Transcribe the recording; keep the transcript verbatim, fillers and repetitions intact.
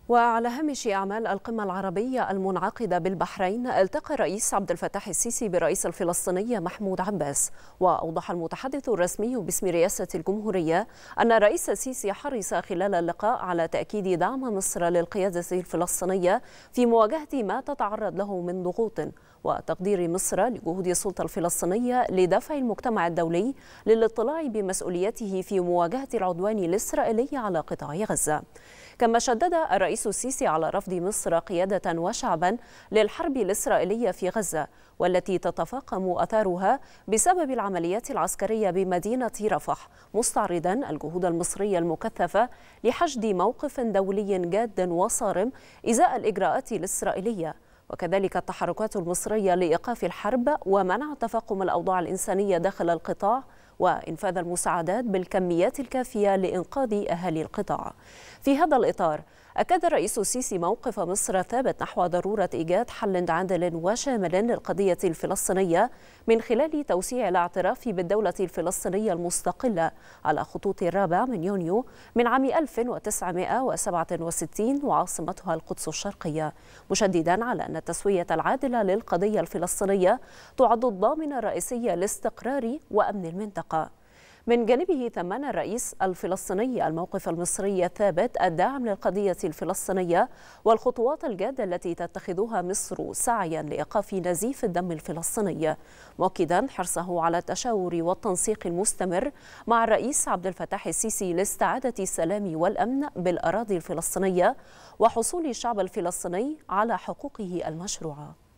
وعلى هامش أعمال القمة العربية المنعقدة بالبحرين، التقى الرئيس عبد الفتاح السيسي بالرئيس الفلسطيني محمود عباس. وأوضح المتحدث الرسمي باسم رئاسة الجمهورية أن الرئيس السيسي حرص خلال اللقاء على تأكيد دعم مصر للقيادة الفلسطينية في مواجهة ما تتعرض له من ضغوط، وتقدير مصر لجهود السلطة الفلسطينية لدفع المجتمع الدولي للاطلاع بمسؤوليته في مواجهة العدوان الإسرائيلي على قطاع غزة. كما شدد الرئيس السيسي على رفض مصر قيادة وشعبا للحرب الإسرائيلية في غزة، والتي تتفاقم أثارها بسبب العمليات العسكرية بمدينة رفح، مستعرضا الجهود المصرية المكثفة لحشد موقف دولي جاد وصارم إزاء الإجراءات الإسرائيلية، وكذلك التحركات المصرية لإيقاف الحرب ومنع تفاقم الأوضاع الإنسانية داخل القطاع وإنفاذ المساعدات بالكميات الكافية لإنقاذ أهالي القطاع. في هذا الإطار، أكد الرئيس السيسي موقف مصر الثابت نحو ضرورة إيجاد حل عادل وشامل للقضية الفلسطينية من خلال توسيع الاعتراف بالدولة الفلسطينية المستقلة على خطوط الرابع من يونيو من عام ألف وتسعمائة وسبعة وستين وعاصمتها القدس الشرقية، مشددا على أن التسوية العادلة للقضية الفلسطينية تعد الضامن الرئيسي لاستقرار وأمن المنطقة. من جانبه ثمن الرئيس الفلسطيني الموقف المصري الثابت الداعم للقضية الفلسطينية والخطوات الجادة التي تتخذها مصر سعيا لإيقاف نزيف الدم الفلسطيني، مؤكدا حرصه على التشاور والتنسيق المستمر مع الرئيس عبد الفتاح السيسي لاستعادة السلام والأمن بالأراضي الفلسطينية وحصول الشعب الفلسطيني على حقوقه المشروعة.